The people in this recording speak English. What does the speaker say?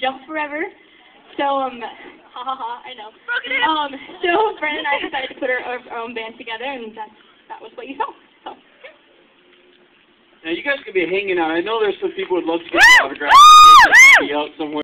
jump forever. So, ha ha ha, I know. So Brandon and I decided to put our own band together, and that was what you saw. So. Now, you guys could be hanging out. I know there's some people who would love to get an autograph. Be out somewhere.